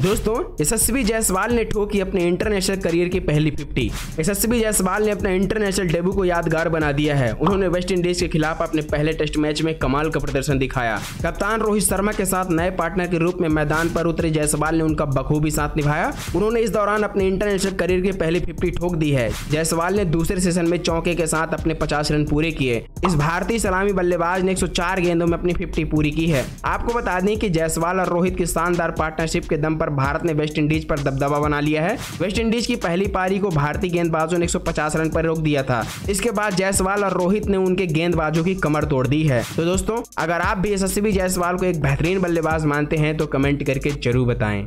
दोस्तों यशस्वी जायसवाल ने ठोकी अपने इंटरनेशनल करियर की पहली 50। यशस्वी जायसवाल ने अपने इंटरनेशनल डेब्यू को यादगार बना दिया है। उन्होंने वेस्ट इंडीज के खिलाफ अपने पहले टेस्ट मैच में कमाल का प्रदर्शन दिखाया। कप्तान रोहित शर्मा के साथ नए पार्टनर के रूप में मैदान पर उतरे जायसवाल ने उनका बखूबी साथ निभाया। उन्होंने इस दौरान अपने इंटरनेशनल करियर की पहली 50 ठोक दी है। जायसवाल ने दूसरे सेशन में चौके के साथ अपने 50 रन पूरे किए। इस भारतीय सलामी बल्लेबाज ने 104 गेंदों में अपनी 50 पूरी की है। आपको बता दें कि जायसवाल और रोहित की शानदार पार्टनरशिप के दम पर भारत ने वेस्ट इंडीज पर दबदबा बना लिया है। वेस्ट इंडीज की पहली पारी को भारतीय गेंदबाजों ने 150 रन पर रोक दिया था। इसके बाद जायसवाल और रोहित ने उनके गेंदबाजों की कमर तोड़ दी है। तो दोस्तों अगर आप भी यशस्वी जायसवाल को एक बेहतरीन बल्लेबाज मानते हैं तो कमेंट करके जरूर बताएं।